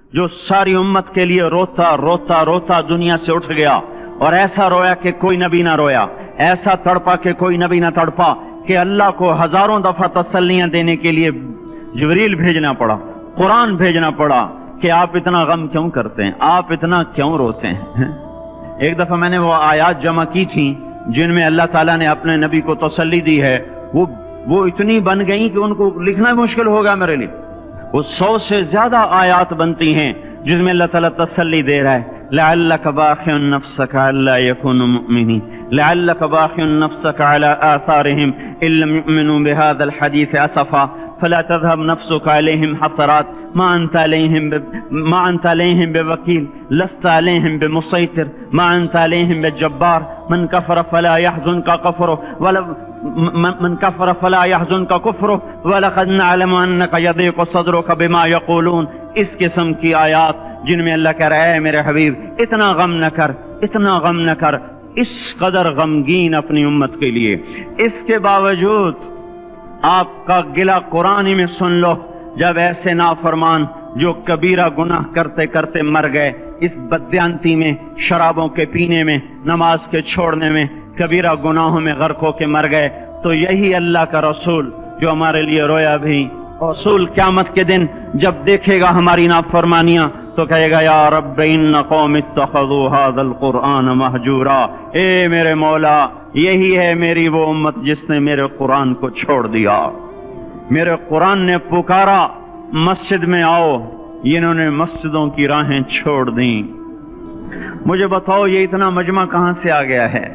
जो सारी उम्मत के लिए रोता रोता रोता दुनिया से उठ गया और ऐसा रोया कि कोई नबी ना रोया, ऐसा तड़पा कि कोई नबी ना तड़पा, कि अल्लाह को हजारों दफा तसल्लियां देने के लिए जिब्रील भेजना पड़ा, कुरान भेजना पड़ा कि आप इतना गम क्यों करते हैं, आप इतना क्यों रोते हैं। एक दफा मैंने वो आयात जमा की थी जिनमें अल्लाह ताला ने अपने नबी को तसल्ली दी है, वो इतनी बन गई कि उनको लिखना मुश्किल होगा मेरे लिए। वो 100 से ज्यादा आयात बनती हैं जिसमें अल्लाह ताला तसल्ली दे रहा है, लअल्लक बाखिउन नफ्सक अल्ला यकूनु मुमिनीन, लअल्लक बाखिउन नफ्सक अला आथारिहिम इल्लम युमिनु बिहादल हदीस असफा फला तज़हब नफ्सुक अलैहिम हसरात मा अंता अलैहिम बिवकील लस्ता अलैहिम बिमुसैतिर मा अंता अलैहिम बिजब्बार मन कफर फला यहज़ुनका कुफ्रुह वलक़द नअलमु अन्नका यज़ीक़ु सदरुका बिमा यक़ूलून। इस किस्म की आयात जिनमें अल्लाह कह रहा है मेरे हबीब इतना गम न कर, इतना गम न कर, इस कदर गमगीन अपनी उम्मत के लिए। इसके बावजूद आपका गिला कुरान में सुन लो, जब ऐसे नाफरमान जो कबीरा गुनाह करते करते मर गए, इस बदयांती में, शराबों के पीने में, नमाज के छोड़ने में, कबीरा गुनाहों में गर्क होके मर गए, तो यही अल्लाह का रसूल जो हमारे लिए रोया भी, रसूल क़यामत के दिन जब देखेगा हमारी नाफरमानियां तो कहेगा या रब्ब इन्न कौमी इत्तख़ज़ू हाज़ल कुरआन महजूरा। ए मेरे मौला, यही है मेरी वो उम्मत जिसने मेरे कुरान को छोड़ दिया। मेरे कुरान ने पुकारा मस्जिद में आओ, इन्होंने मस्जिदों की राहें छोड़ दी। मुझे बताओ ये इतना मजमा कहां से आ गया है?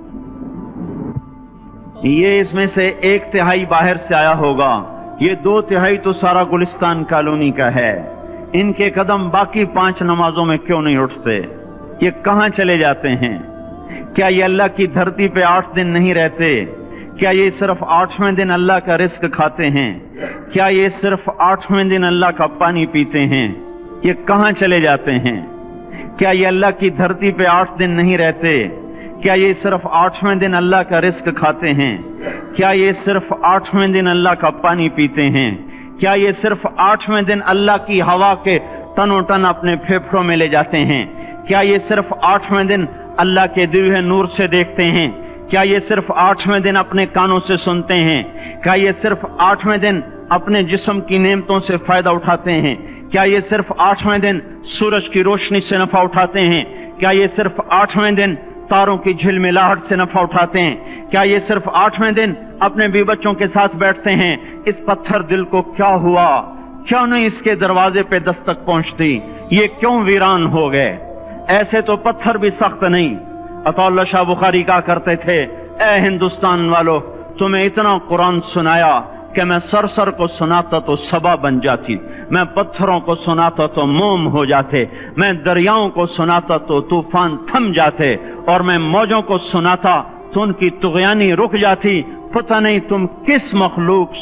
ये इसमें से 1/3 बाहर से आया होगा, ये 2/3 तो सारा गुलिस्तान कॉलोनी का है। इनके कदम बाकी 5 नमाजों में क्यों नहीं उठते? ये कहां चले जाते हैं? क्या ये अल्लाह की धरती पे 8 दिन नहीं रहते? क्या ये सिर्फ 8वें दिन अल्लाह का रिस्क खाते हैं? क्या ये सिर्फ 8वें दिन अल्लाह का पानी पीते हैं? ये कहां चले जाते हैं? क्या ये अल्लाह की धरती पे 8 दिन नहीं रहते? क्या ये सिर्फ 8वें दिन अल्लाह का रिस्क खाते हैं? क्या ये सिर्फ 8वें दिन अल्लाह का पानी पीते हैं? क्या ये सिर्फ 8वें दिन अल्लाह की हवा के तनोतन अपने फेफड़ों में ले जाते हैं? क्या ये सिर्फ 8वें दिन अल्लाह के दिए हुए नूर से देखते हैं? क्या ये सिर्फ 8वें दिन अपने कानों से सुनते हैं? क्या ये सिर्फ 8वें दिन अपने जिस्म की नेमतों से फायदा उठाते हैं? क्या ये सिर्फ 8वें दिन सूरज की रोशनी से नफा उठाते हैं? क्या ये सिर्फ 8वें दिन तारों की झिलमिलाहट से नफा उठाते हैं? क्या ये सिर्फ 8वें दिन अपने बीवी बच्चों के साथ बैठते हैं? इस पत्थर दिल को क्या हुआ? क्यों नहीं इसके दरवाजे पे दस्तक पहुंचती? ये क्यों वीरान हो गए? ऐसे तो पत्थर भी सख्त नहीं। अताउल्लाह शाह बुखारी कहा करते थे, ए हिंदुस्तान वालों, तुम्हें इतना कुरान सुनाया कि मैं सरसर को सुनाता तो सबा बन जाती, मैं पत्थरों को सुनाता तो मोम हो जाते, मैं दरियाओं को सुनाता तो तूफान थम जाते, और मैं मौजों को सुनाता तो उनकी तुगयानी रुक जाती। पता नहीं तुम किस मखलूक,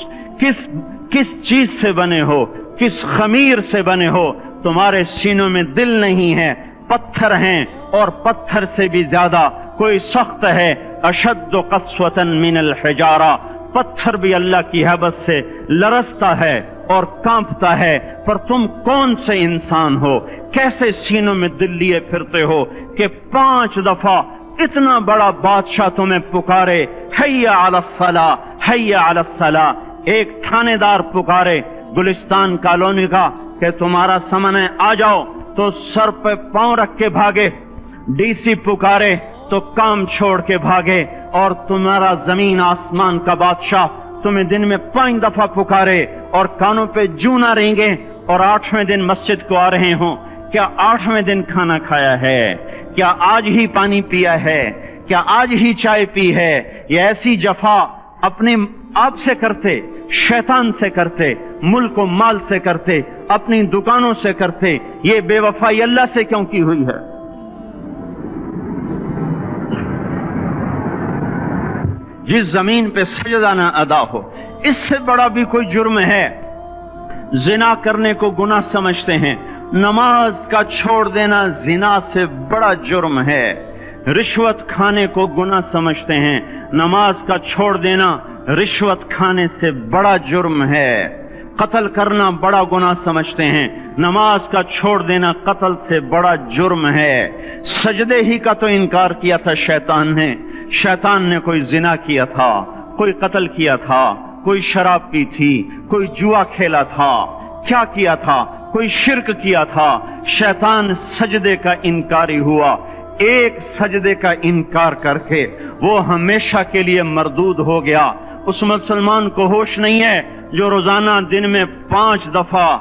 किस चीज से बने हो, किस खमीर से बने हो, तुम्हारे सीनों में दिल नहीं है, पत्थर हैं, और पत्थर से भी ज्यादा कोई सख्त है। अशद्दु क़स्वतन मिनल हिजारा, पत्थर भी अल्लाह की हैबत से लरसता है और कांपता है। पर तुम कौन से इंसान हो, कैसे सीनों में दिल लिए फिरते हो कि 5 दफा इतना बड़ा बादशाह तुम्हें पुकारे, हैया अलस्सला, हैया अलस्सला। एक थानेदार पुकारे गुलिस्तान कॉलोनी का कि तुम्हारा समय है, आ जाओ, तो सर पे पांव रख के भागे। डीसी पुकारे तो काम छोड़ के भागे, और तुम्हारा जमीन आसमान का बादशाह तुम्हें दिन में 5 दफा पुकारे और कानों पे जूं ना रेंगे, और 8वें दिन मस्जिद को आ रहे हो। क्या 8वें दिन खाना खाया है? क्या आज ही पानी पिया है? क्या आज ही चाय पी है? ये ऐसी जफा अपने आप से करते, शैतान से करते, मुल्क व माल से करते, अपनी दुकानों से करते, ये बेवफाई अल्लाह से क्यों की हुई है? जिस जमीन पे सजदा ना अदा हो, इससे बड़ा भी कोई जुर्म है? जिना करने को गुनाह समझते हैं, नमाज का छोड़ देना जिना से बड़ा जुर्म है। रिश्वत खाने को गुनाह समझते हैं, नमाज का छोड़ देना रिश्वत खाने से बड़ा जुर्म है। قتل کرنا بڑا گناہ سمجھتے ہیں، نماز کا چھوڑ دینا قتل سے بڑا جرم ہے۔ سجدے ہی کا تو انکار کیا تھا شیطان نے، شیطان نے کوئی زنا کیا تھا، کوئی قتل کیا تھا، کوئی شراب پی تھی، کوئی جوا کھیلا تھا، کیا کیا تھا؟ کوئی شرک کیا تھا۔ شیطان سجدے کا انکاری ہوا، ایک سجدے کا انکار کر کے وہ ہمیشہ کے لیے مردود ہو گیا۔ اس مسلمان کو ہوش نہیں ہے جو روزانہ دن میں 5 دفعہ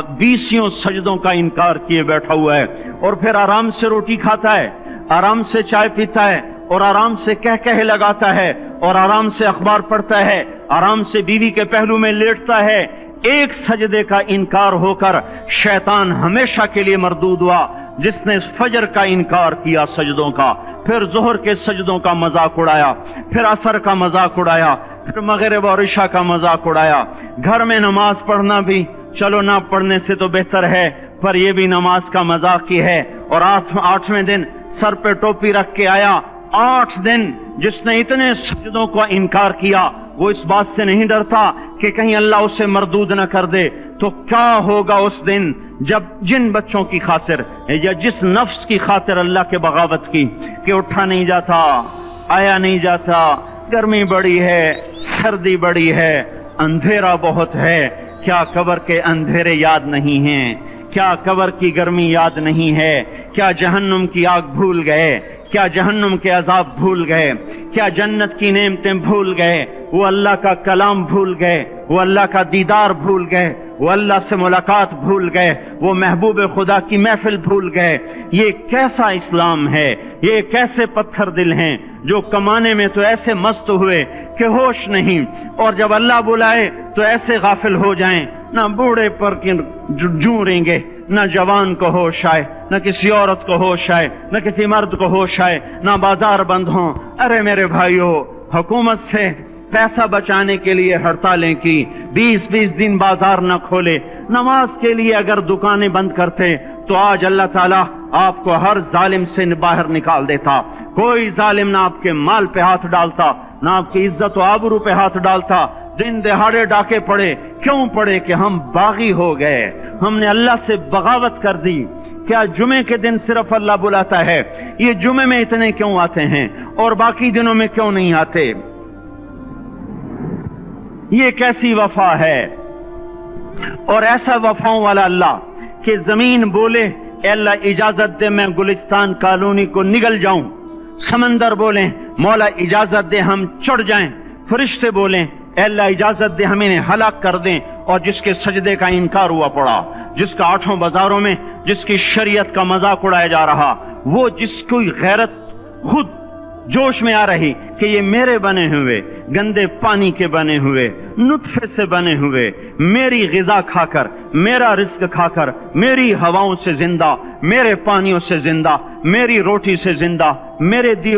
20 سجدوں کا انکار کیے بیٹھا ہوا ہے، اور پھر آرام سے روٹی کھاتا ہے، آرام سے چائے پیتا ہے، اور آرام سے کہہ لگاتا ہے، اور آرام سے اخبار پڑھتا ہے، آرام سے بیوی کے پہلو میں لیٹتا ہے۔ ایک سجدے کا انکار ہو کر شیطان ہمیشہ کے لیے مردود ہوا۔ جس نے فجر کا انکار کیا سجدوں کا، پھر ظہر کے سجدوں کا مذاق اڑایا، پھر عصر کا مذاق اڑایا، پھر مغرب اور عشاء کا مذاق اڑایا۔ گھر میں نماز پڑھنا بھی چلو نہ پڑھنے سے تو بہتر ہے، پر یہ بھی نماز کا مذاق ہی ہے۔ اور 8ویں دن سر پہ ٹوپی رکھ کے آیا۔ 8 دن جس نے اتنے سجدوں کا انکار کیا، وہ اس بات سے نہیں ڈرتا کہ کہیں اللہ اسے مردود نہ کر دے، تو کیا ہوگا اس دن جب جن بچوں کی خاطر یا جس نفس کی خاطر اللہ کے بغاوت کی کہ اٹھا نہیں جاتا، آیا نہیں جاتا، گرمی بڑی ہے، سردی بڑی ہے، اندھیرا بہت ہے، کیا قبر کے اندھیرے یاد نہیں ہیں؟ کیا قبر کی گرمی یاد نہیں ہے؟ کیا جہنم کی آگ بھول گئے؟ کیا جہنم کے عذاب بھول گئے؟ کیا جنت کی نعمتیں بھول گئے؟ وہ اللہ کا کلام بھول گئے، وہ اللہ کا دیدار بھول گئے، وہ اللہ سے ملاقات بھول گئے، وہ محبوب خدا کی محفل بھول گئے۔ یہ کیسا اسلام ہے؟ یہ کیسے پتھر دل ہیں جو کمانے میں تو ایسے مست ہوئے کہ ہوش نہیں، اور جب اللہ بلائے تو ایسے غافل ہو جائیں، نہ بوڑھے پر جوں گے، نہ جوان کو ہوش آئے، نہ کسی عورت کو ہوش آئے، نہ کسی مرد کو ہوش آئے، نہ بازار بند ہوں۔ ارے میرے بھائیو، حکومت سے پیسہ بچانے کے لیے ہڑتالیں کی، 20 دن بازار نہ کھولے، نماز کے لیے اگر دکانیں بند کرتے تو آج اللہ تعالیٰ آپ کو ہر ظالم سے باہر نکال دیتا۔ کوئی ظالم نہ آپ کے مال پہ ہاتھ ڈالتا، نہ آپ کی عزت و آبرو پہ ہاتھ ڈالتا۔ دن دہاڑے ڈاکے پڑے، کیوں پڑے؟ کہ ہم باغی ہو گئے، ہم نے اللہ سے بغاوت کر دی۔ کیا جمعے کے دن صرف اللہ بلاتا ہے؟ یہ جمعے میں اتنے کیوں آتے ہیں اور باقی دنوں میں کیوں نہیں آتے؟ یہ کیسی وفا ہے؟ اور ایسا وفاؤں والا اللہ کہ زمین بولے اے اللہ اجازت دے میں گلستان کالونی کو نگل جاؤں، سمندر بولیں مولا اجازت دے ہم چڑھ جائیں، فرشتے بولیں اے اللہ اجازت دے ہم انہیں ہلاک کر دیں، اور جس کے سجدے کا انکار ہوا پڑا، جس کا 8 بازاروں میں جس کی شریعت کا مذاق اڑایا جا رہا، وہ جس کی غیرت خود جوش میں آ رہی کہ یہ میرے بنے ہوئے گندے پانی کے بنے ہوئے نطفے سے بنے ہوئے میری غذا کھا کر، میرا رزق کھا کر، میری ہواؤں سے زندہ، میرے پانیوں سے زندہ، میری روٹی سے زندہ، میرے دیے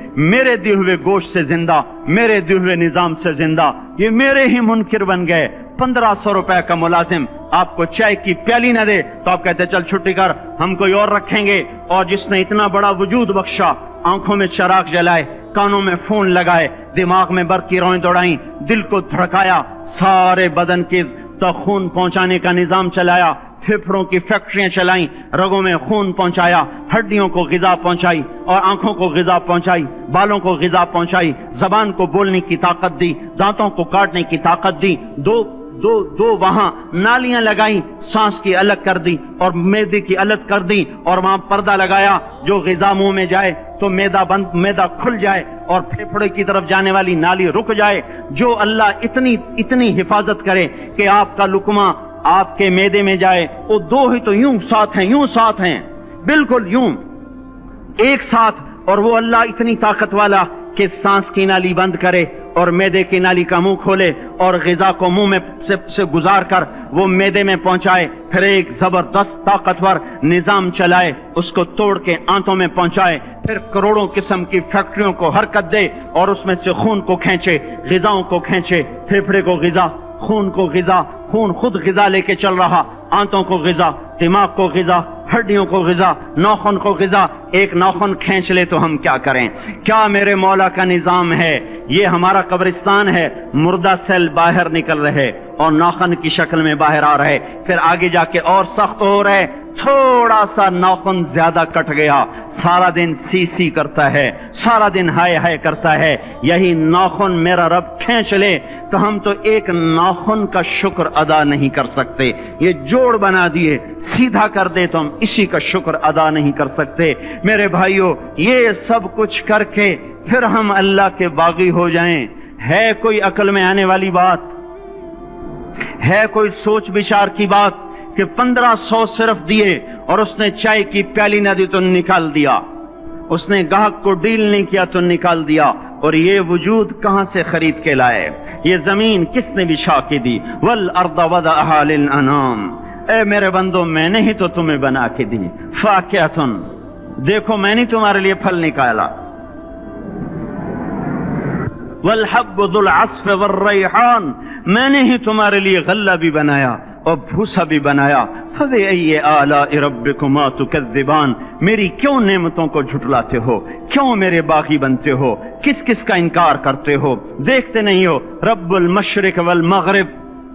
ہوئے گوشت سے زندہ، میرے دیے ہوئے نظام سے زندہ، یہ میرے ہی منکر بن گئے۔ 1500 روپے کا ملازم آپ کو چائے کی پیالی نہ دے تو آپ کہتے چل چھٹی کر، ہم کوئی اور رکھیں گے۔ اور جس نے اتنا بڑا وجود بخشا، آنکھوں میں چراغ جلائے، کانوں میں فون لگائے، دماغ میں برق کی روئیں دوڑائیں، دل کو دھڑکایا، سارے بدن کے خون پہنچانے کا نظام چلایا، پھیپھڑوں کی فیکٹریاں چلائیں، رگوں میں خون پہنچایا، ہڈیوں کو غذا پہنچائی، اور آنکھوں کو غذا پہنچائی، بالوں کو غذا پہنچائی، زبان کو بولنے کی طاقت دی، دانتوں کو کاٹنے کی طاقت دی، دو وہاں نالیاں لگائیں، سانس کی الگ کر دی اور معدے کی الگ کر دی، اور وہاں پردہ لگایا، جو غذا منہ میں جائے تو معدہ کھل جائے اور پھیپھڑے کی طرف جانے والی نالی رک جائے۔ جو اللہ اتنی حفاظت کرے کہ آپ کا لقمہ آپ کے معدے میں جائے، وہ 2 ہی تو یوں ساتھ ہیں، بالکل یوں ایک ساتھ، اور وہ اللہ اتنی طاقت والا کہ سانس کی نالی بند کرے اور معدے کی نالی کا منہ کھولے اور غذا کو منہ میں سے گزار کر وہ معدے میں پہنچائے، پھر ایک زبردست طاقتور نظام چلائے، اس کو توڑ کے آنتوں میں پہنچائے، پھر کروڑوں قسم کی فیکٹریوں کو حرکت دے اور اس میں سے خون کو کھینچے، غذاؤں کو کھینچے، پھیپھڑے کو غذا، خون کو غذا، خون خود غذا لے کے چل رہا، آنتوں کو غذا، دماغ کو غذا، ہڈیوں کو غذا، ناخن کو غذا، ایک ناخن کھینچ لے تو ہم کیا کریں؟ کیا میرے مولا کا نظام ہے؟ یہ ہمارا قبرستان ہے، مردہ سیل باہر نکل رہے اور ناخن کی شکل میں باہر آ رہے، پھر آگے جا کے اور سخت ہو رہے، تھوڑا سا ناخن زیادہ کٹ گیا، سارا دن سی سی کرتا ہے، سارا دن ہائے ہائے کرتا ہے، یہی ناخن میرا رب کھینچ لے تو ہم تو ایک ناخن کا شکر ادا نہیں کر سکتے۔ یہ جوڑ بنا دیے، سیدھا کر دے تو ہم اسی کا شکر ادا نہیں کر سکتے۔ میرے بھائیو، یہ سب کچھ کر کے پھر ہم اللہ کے باغی ہو جائیں، ہے کوئی عقل میں آنے والی بات؟ ہے کوئی سوچ بچار کی بات کہ 1500 صرف دیے اور اس نے چائے کی پیالی نہ دی تو نکال دیا، اس نے گاہک کو ڈیل نہیں کیا تو نکال دیا، اور یہ وجود کہاں سے خرید کے لائے؟ یہ زمین کس نے بچھا کے دی؟ والارض وضعها للانام، اے میرے بندو میں نے ہی تو تمہیں بنا کے دی۔ فاکہۃ، دیکھو میں نے تمہارے لیے پھل نکالا، والحب ذو العصف والریحان، میں نے ہی تمہارے لیے غلہ بھی بنایا اور بھوسا بھی بنایا۔ فبأي آلاء ربكما تكذبان، میری کیوں نعمتوں کو جھٹلاتے ہو؟ کیوں میرے باغی بنتے ہو؟ کس کس کا انکار کرتے ہو؟ دیکھتے نہیں ہو رب المشرق والمغرب،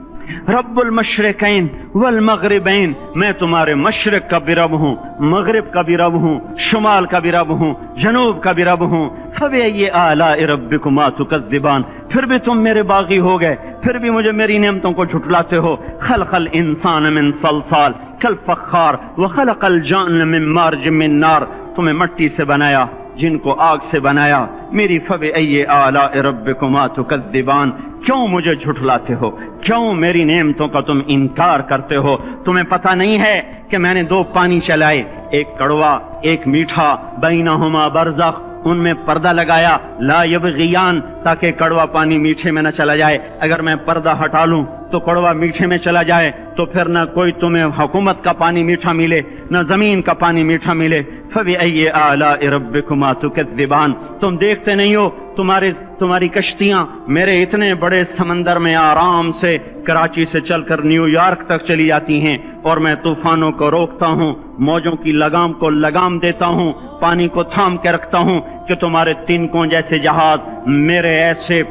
رب المشرقین والمغربین، میں تمہارے مشرق کا بھی رب ہوں، مغرب کا بھی رب ہوں، شمال کا بھی رب ہوں، جنوب کا بھی رب ہوں۔ فبأي آلاء ربكما تكذبان، پھر بھی تم میرے باغی ہو گئے، پھر بھی مجھے میری نعمتوں کو جھٹلاتے ہو۔ خلق الانسان من صلصال کالفخار وخلق الجان من مارج من نار، تمہیں مٹی سے بنایا، جن کو آگ سے بنایا۔ میری فبأي آلاء ربكما تكذبان، کیوں مجھے جھٹلاتے ہو؟ کیوں میری نعمتوں کا تم انکار کرتے ہو؟ تمہیں پتہ نہیں ہے کہ میں نے دو پانی چلائے، ایک کڑوا ایک میٹھا، بینہما برزخ، ان میں پردہ لگایا، لا یبغیان، تاکہ کڑوا پانی میٹھے میں نہ چلا جائے۔ اگر میں پردہ ہٹا لوں تو کڑوا میٹھے میں چلا جائے تو پھر نہ کوئی تمہیں حکومت کا پانی میٹھا ملے، نہ زمین کا پانی میٹھا ملے۔ فبأي آلاء ربكما تكذبان، تم دیکھتے نہیں ہو تمہاری کشتیاں میرے اتنے بڑے سمندر میں آرام سے کراچی سے چل کر نیو یارک تک چلی جاتی ہیں، اور میں طوفانوں کو روکتا ہوں، موجوں کی لگام کو لگام دیتا ہوں، پانی کو تھام کے رکھتا ہوں کہ تمہارے تنکوں جیسے جہاز میرے ایسے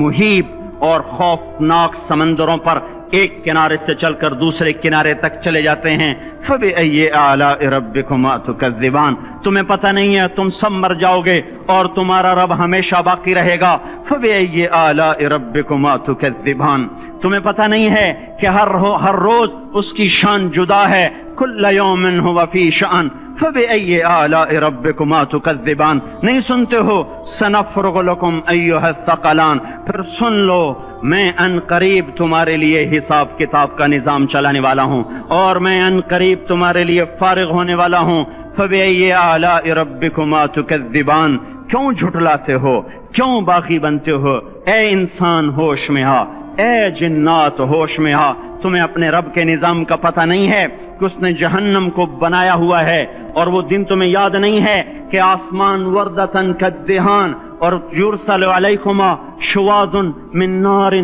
محیط اور خوفناک سمندروں پر ایک کنارے سے چل کر دوسرے کنارے تک چلے جاتے ہیں۔ فبأي آلاء ربكما تكذبان، تمہیں پتہ نہیں ہے تم سب مر جاؤ گے اور تمہارا رب ہمیشہ باقی رہے گا۔ فبأي آلاء ربكما تكذبان، تمہیں پتہ نہیں ہے کہ ہر روز اس کی شان جدا ہے، كل يوم هو في شأن۔ فبأي آلاء ربكما تكذبان، نہیں سنتے ہو؟ سنفرغ لكم أيها الثقلان، پھر سن لو میں ان قریب تمہارے لیے حساب کتاب کا نظام چلانے والا ہوں، اور میں ان قریب تمہارے لیے فارغ ہونے والا ہوں۔ فبأي آلاء ربكما تكذبان، کیوں جھٹلاتے ہو؟ کیوں باغی بنتے ہو؟ اے انسان ہوش میں آ، اے جنات ہوش میں آ، تمہیں اپنے رب کے نظام کا پتہ نہیں ہے کہ اس نے جہنم کو بنایا ہوا ہے، اور وہ دن تمہیں یاد نہیں ہے کہ آسمان وردتن کالدہان، اور یرسل علیکما شواظ من نار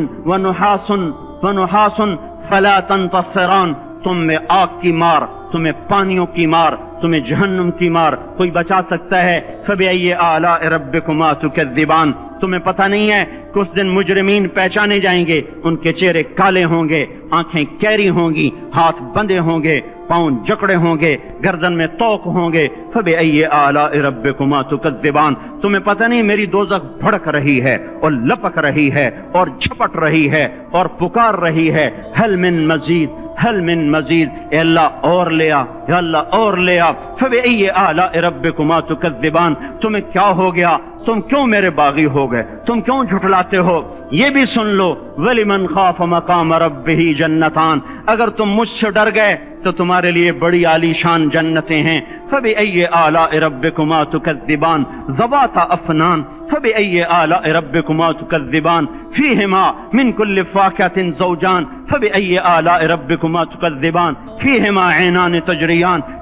ونحاس فلا تنتصران، تم میں آگ کی مار، تمہیں پانیوں کی مار، تمہیں جہنم کی مار کوئی بچا سکتا ہے؟ فبأي آلاء ربكما تكذبان، تمہیں پتہ نہیں ہے کہ اس دن مجرمین پہچانے جائیں گے، ان کے چہرے کالے ہوں گے، آنکھیں کیری ہوں گی، ہاتھ بندے ہوں گے، پاؤں جکڑے ہوں گے، گردن میں توق ہوں گے۔ فبأي آلاء ربكما تكذبان، تمہیں پتہ نہیں میری دوزخ بھڑک رہی ہے اور لپک رہی ہے اور جھپٹ رہی ہے اور پکار رہی ہے، هل من مزید، هل من مزید، اے اللہ اور لے آ، یا اللہ اور لے آ۔ فبأي آلاء ربكما تكذبان، تمہیں کیا ہو گیا؟ تم کیوں میرے باغی ہو گئے؟ تم کیوں جھٹلاتے ہو؟ یہ بھی سن لو، وَلِمَنْ خَافَ مَقَامَ رَبِّهِ جَنَّتَانِ، اگر تم مجھ سے ڈر گئے تو تمہارے لیے بڑی عالی شان جنتیں ہیں۔ فبأي آلاء ربكما تكذبان ذواتا افنان، فبأي آلاء ربكما تكذبان فيهما من كل فاكهة زوجان، فبأي آلاء ربكما تكذبان فيهما عينان تجريان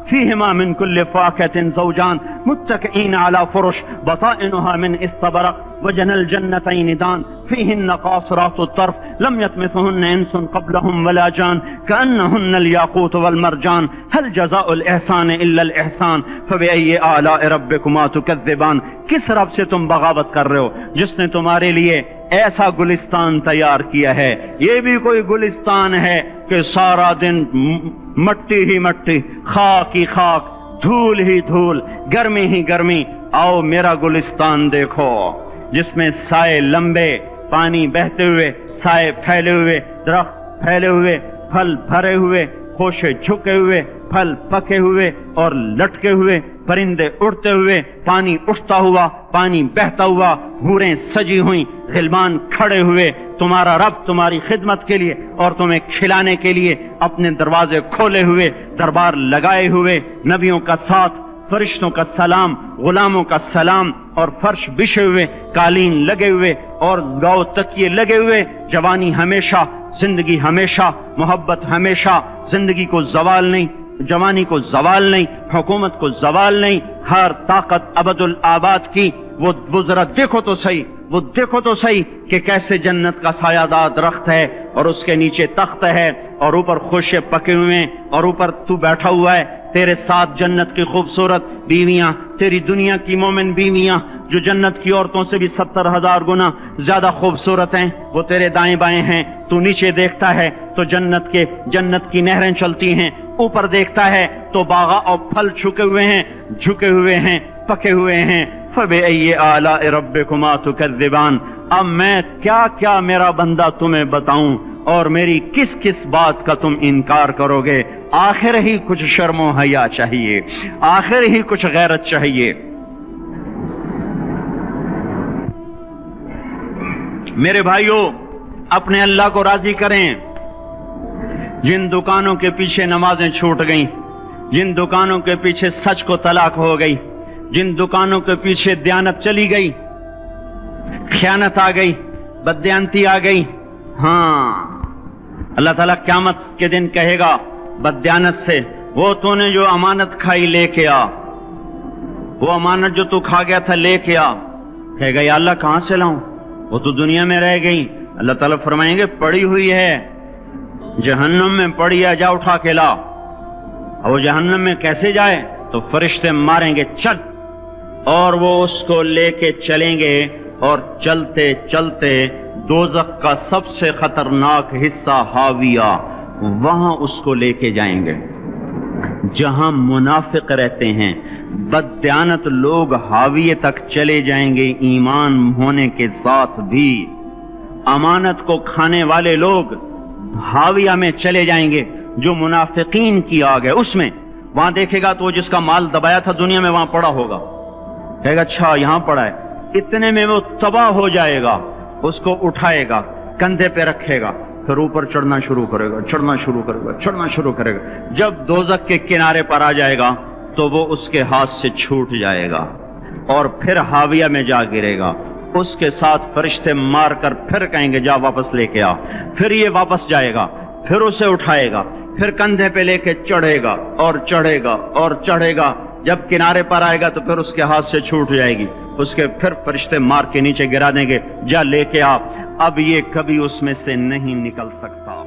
فيهما من كل فاكهة زوجان متكئين على فرش بطائنها من استبرق وجنى الجنتين دان فيهن قاصرات الطرف لم يطمثهن انس قبلهم ولا جان كأنهن الياقوت والمرجان هل جزاء الإحسان إلا الإحسان فبأي آلاء ربكما تكذبان. کس رب سے تم بغاوت کر رہے ہو جس نے تمہارے لیے ایسا گلستان تیار کیا ہے؟ یہ بھی کوئی گلستان ہے کہ سارا دن مٹی ہی مٹی، خاک ہی خاک، دھول ہی دھول، گرمی ہی گرمی. آؤ میرا گلستان دیکھو جس میں سائے لمبے، پانی بہتے ہوئے، سائے پھیلے ہوئے، درخت پھیلے ہوئے، پھل بھرے ہوئے، خوشے جھکے ہوئے، پھل پکے ہوئے اور لٹکے ہوئے، پرندے اڑتے ہوئے، پانی اٹھتا ہوا، پانی بہتا ہوا، حوریں سجی ہوئیں، غلمان کھڑے ہوئے، تمہارا رب تمہاری خدمت کے لیے اور تمہیں کھلانے کے لیے اپنے دروازے کھولے ہوئے، دربار لگائے ہوئے، نبیوں کا ساتھ، فرشتوں کا سلام، غلاموں کا سلام، اور فرش بچھے ہوئے، قالین لگے ہوئے اور گاؤ تکیے لگے ہوئے. جوانی ہمیشہ، زندگی ہمیشہ، محبت ہمیشہ، زندگی کو زوال نہیں، جوانی کو زوال نہیں، حکومت کو زوال نہیں، ہر طاقت ابد الآباد کی. وہ ذرا دیکھو تو صحیح، وہ دیکھو تو صحیح کہ کیسے جنت کا سایہ دار درخت ہے اور اس کے نیچے تخت ہے اور اوپر خوشے پکے ہوئے ہیں اور اوپر تو بیٹھا ہوا ہے. تیرے ساتھ جنت کی خوبصورت بیویاں، تیری دنیا کی مومن بیویاں جو جنت کی عورتوں سے بھی 70,000 گنا زیادہ خوبصورت ہیں، وہ تیرے دائیں بائیں ہیں. تو نیچے دیکھتا ہے تو جنت کی نہریں چلتی ہیں، اوپر دیکھتا ہے تو باغ اور پھل جھکے ہوئے ہیں، پکے ہوئے ہیں. فَبِأَيِّ آلَاءِ رَبِّكُمَا تُكَذِّبَانِ. اب میں کیا کیا میرا بندہ تمہیں بتاؤں اور میری کس کس بات کا تم انکار کرو گے؟ آخر ہی کچھ شرم و حیا چاہیے، آخر ہی کچھ غیرت چاہیے. میرے بھائیوں، اپنے اللہ کو راضی کریں. جن دکانوں کے پیچھے نمازیں چھوٹ گئیں، جن دکانوں کے پیچھے سچ کو طلاق ہو گئی، جن دکانوں کے پیچھے دیانت چلی گئی، خیانت آ گئی، بددیانتی آ گئی، ہاں اللہ تعالیٰ قیامت کے دن کہے گا بددیانت سے، وہ تو نے جو امانت کھائی لے کے آ، وہ امانت جو تو کھا گیا تھا لے کے آ. کہے گا یا اللہ کہاں سے لاؤں، وہ تو دنیا میں رہ گئی. اللہ تعالیٰ فرمائیں گے پڑی ہوئی ہے جہنم میں، پڑی ہے، جا اٹھا کے لا. اور وہ جہنم میں کیسے جائے؟ تو فرشتے ماریں گے چل، اور وہ اس کو لے کے چلیں گے اور چلتے چلتے دوزخ کا سب سے خطرناک حصہ حاویہ، وہاں اس کو لے کے جائیں گے جہاں منافق رہتے ہیں. بددیانت لوگ حاویے تک چلے جائیں گے ایمان ہونے کے ساتھ بھی. امانت کو کھانے والے لوگ حاویہ میں چلے جائیں گے جو منافقین کی آگ ہے اس میں. وہاں دیکھے گا تو وہ جس کا مال دبایا تھا دنیا میں وہاں پڑا ہوگا، کہے گا اچھا یہاں پڑا ہے. اتنے میں وہ تباہ ہو جائے گا، اس کو اٹھائے گا، کندھے پہ رکھے گا، پھر اوپر چڑھنا شروع کرے گا، چڑھنا شروع کرے گا. جب دوزخ کے کنارے پر آ جائے گا تو وہ اس کے ہاتھ سے چھوٹ جائے گا اور پھر حاویہ میں جا گرے گا. اس کے ساتھ فرشتے مار کر پھر کہیں گے جا واپس لے کے آ. پھر یہ واپس جائے گا، پھر اسے اٹھائے گا، پھر کندھے پہ لے کے چڑھے گا اور چڑھے گا اور چڑھے گا. جب کنارے پر آئے گا تو پھر اس کے ہاتھ سے چھوٹ جائے گی، اس کے پھر فرشتے مار کے نیچے گرا دیں گے جا لے کے آ. اب یہ کبھی اس میں سے نہیں نکل سکتا.